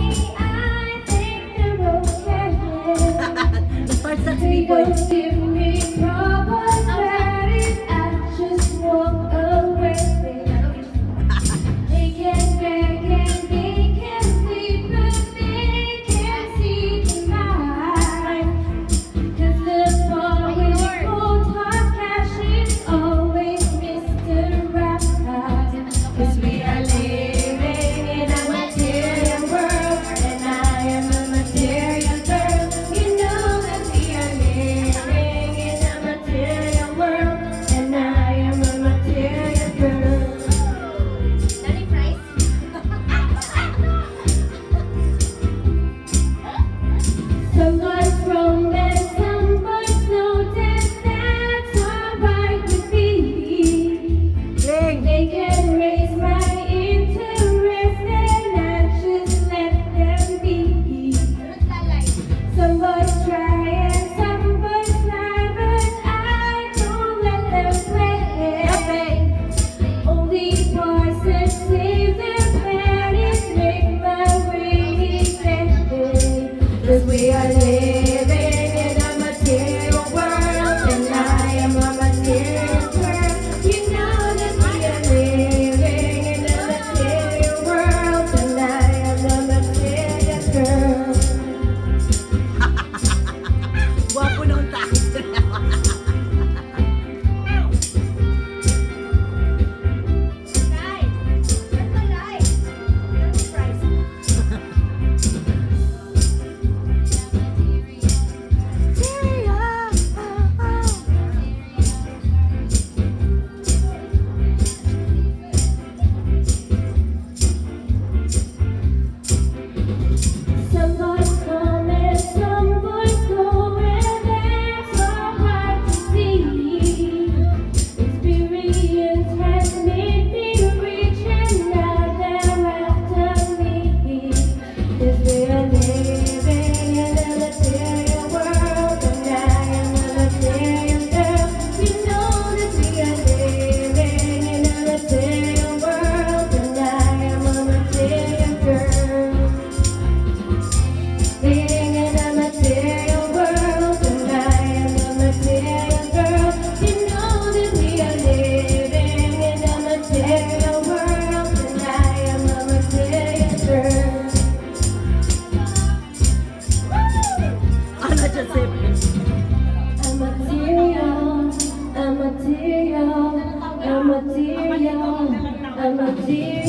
They don't give me problems, that is, I just walk away. They can beg and they can sleep, but they can't see the light. 'Cause the ball with cold hard cash is always Mr. Right. 'Cause we are living in a material world, and I am a material girl. You know that we are living in a material world, and I am a material girl. Daddy Price? Some boys romance, some boys know that that's alright with me. They can raise my interest and I just let them be. Some boys try and some boys lie, but I don't let them play. Only boys that save their planets make my rainy day. 'Cause we are living in a material world, and I am a material girl. You know that we are living in a material world, and I am a material girl. Guwapo nung tayo. Some boys come and some boys go, and that's alright to see. Experience has made me rich, and now they're after me. 'Cause we are living in a material world, and I am a material girl. You know that we are living in a material world, and I am a material girl. Living in a material world, and I am a material girl. You know that we are living in a material world, and I am a material girl. Ano dyan, Sip? I'm material, I'm material, I'm material, I'm material.